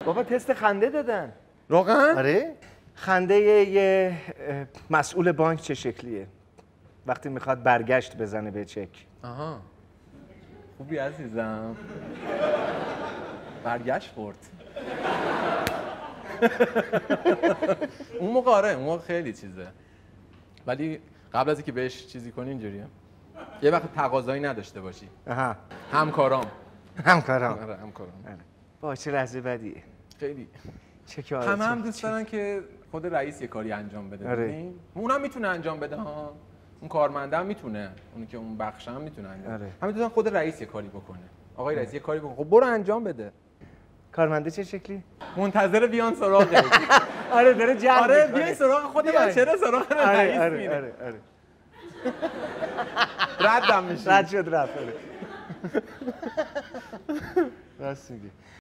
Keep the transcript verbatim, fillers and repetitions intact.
بابا تست خنده دادن. واقعا؟ آره. خنده یه مسئول بانک چه شکلیه؟ وقتی میخواد برگشت بزنه به چک. آها. خوبی عزیزم. برگشت خورد. اون موقع آره، اون موقع خیلی چیزه. ولی قبل از اینکه بهش چیزی کنی اینجوریه. یه وقت تقاضایی نداشته باشی. آها. همکارام. همکارام. آره همکارام. آره. با چه لحظه بدیه. خیلی. چک آره. همه هم دوست دارن که خود رئیس یه کاری انجام بده. آره. اونم میتونه انجام بده ها. اون کارمنده هم میتونه. اونی که اون بخش هم میتونه انجام بده. آره. همین دوستان خود رئیس یه کاری بکنه. آقای رئیس یه کاری بکنه. خب برو انجام بده. کارمنده چه شکلی؟ منتظر بیان سراغه. آره داره جمع آره میکنه. بیاین سراغ خود من، چرا سراغ رئیس آره میره؟ آره آره. ردم میشه. رد شد رفت. راست میگی.